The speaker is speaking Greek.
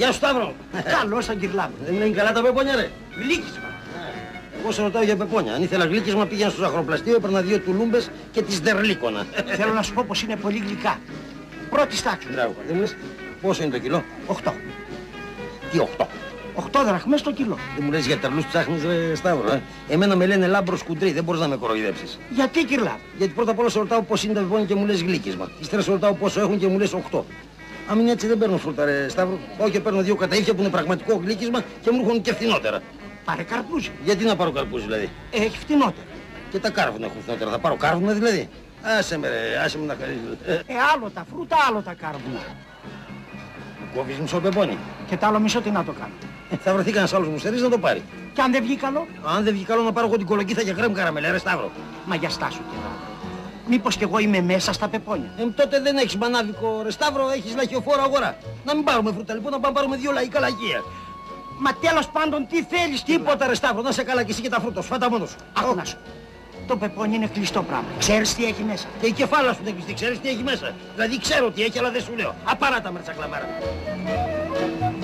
Γεια σου, Σταύρο. Καλώς, Αγγυρλάβο. Δεν είναι καλά τα πεπόνια, ρε. Γλύκισμα. Εγώ σε ρωτάω για πεπόνια. Αν ήθελα γλύκισμα, πήγαινα στο ζαχαροπλαστείο, έπαιρνα 2 τουλούμπες και τις δερλίκωνα. Θέλω να σου πω πως είναι πολύ γλυκά. Πρώτη τάξη. Μπράβο. Δεν μου λες πόσο είναι το κιλό? 8. Τι 8? 8 δραχμές το κιλό. Δεν μου λες για τερλούς ψάχνεις, ρε Σταύρο. Εμένα με λένε λάμπρο σκουντρί, δεν μπορείς να με κοροϊδέψεις. Γιατί, Κυρλάβο? Γιατί πρώτα απ' όλα σε ρωτάω πώς είναι τα πεπόνια και μου λες γλύκισμα. Ύστερα σε ρωτάω πόσο έχουν και μου λες 8. Αν είναι έτσι δεν παίρνω φρούτα, ρε Σταύρο. Πάω και παίρνω 2 καταΐφια που είναι πραγματικό γλύκισμα και μου έρχονται και φθηνότερα. Πάρε καρπούζι. Γιατί να πάρω καρπούζι δηλαδή? Έχει φθηνότερα. Και τα κάρβουνα έχουν φθηνότερα. Θα πάρω κάρβουνα δηλαδή? Άσε με, ρε, άσε με να χαρίζω. Άλλο τα φρούτα, άλλο τα κάρβουνα. Κόβεις μισό πεπόνι. Και τ' άλλο μισό τι να το κάνω. Θα βρεθεί κανένας άλλος μουστερής να το πάρει. Και αν δεν βγει καλό? Αν δεν βγει καλό να πάρω εγώ την κολοκύθα και κρέμ καραμέλα, ρε Σταύρο. Μα για στάσου, Κυρλάβο. Μήπως κι εγώ είμαι μέσα στα πεπόνια. Τότε δεν έχεις μανάβικο, ρε Σταύρο, έχεις λαχιοφόρο αγορά. Να μην πάρουμε φρούτα λοιπόν, να πάμε πάρουμε 2 λαϊκά λαχεία. Μα τέλος πάντων τι θέλεις, Τίποτα, ρε Σταύρο, να σε καλά κι εσύ και τα φρούτα σου. Φάτα μόνος σου. Άκου να σου. Το πεπόνι είναι κλειστό πράγμα. Ξέρεις τι έχει μέσα? Και η κεφάλα σου δεν κλειστή, ξέρεις τι έχει μέσα. Δηλαδή ξέρω τι έχει, αλλά δεν σου λέω. Απαράτα με τσακλαμάρα.